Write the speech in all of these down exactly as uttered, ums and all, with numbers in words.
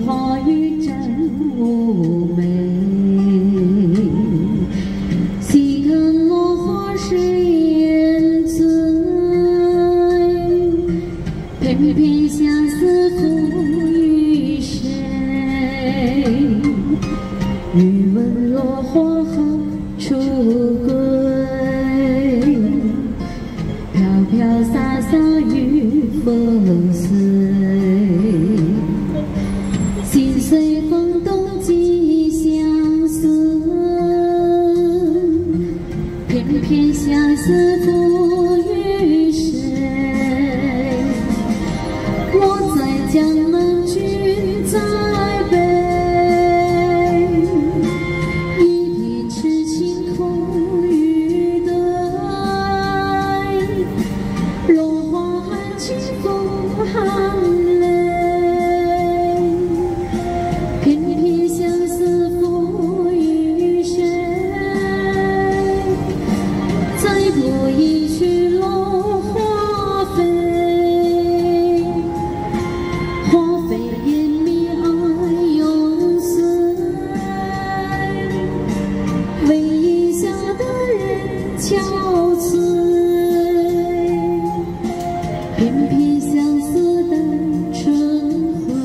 花雨真妩媚，细看落花谁人醉？偏偏相思付与谁？欲问落花何处归？飘飘洒洒雨风碎。 心随风动寄相思，偏偏相思付与谁？我在江南，君在北，一片痴情空余对。落花含情风含泪。 偏偏相思付与谁？再过一曲落花飞，花飞烟灭爱永碎。为饮下的人憔悴，偏偏相思的春晖。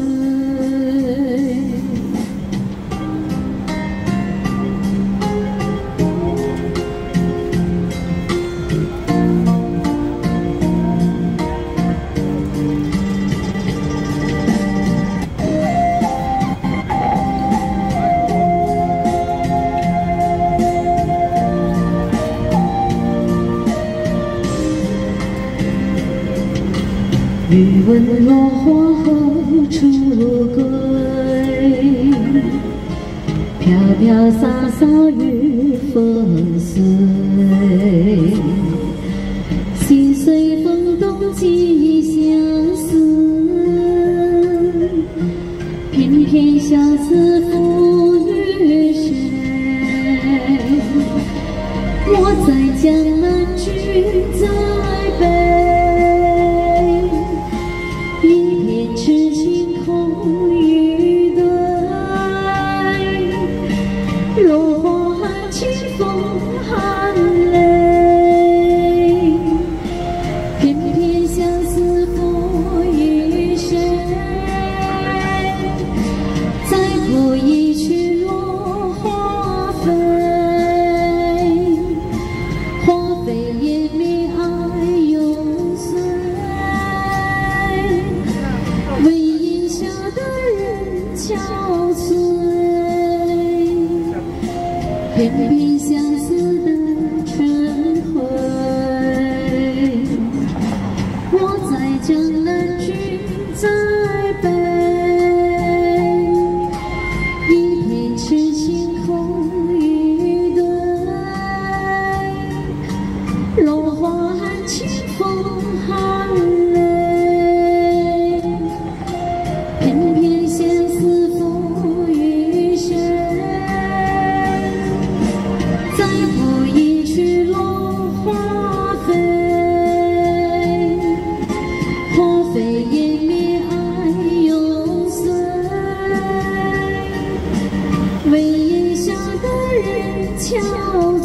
欲问落花何处归？飘飘洒洒雨风碎。心随风动寄相思，偏偏相思付与谁？我在江南，君在北。 痴情空余对，落花含情风含泪，偏偏相思付与谁？再过一曲落花飞，花飞烟灭爱永碎。 为饮下的人憔悴，偏偏相思的春晖。我在江南，君在北，一片痴情空余对。落花含情风含泪。 偏偏相思付与谁？再过一曲落花飞，花飞烟灭爱永碎。为饮下的人憔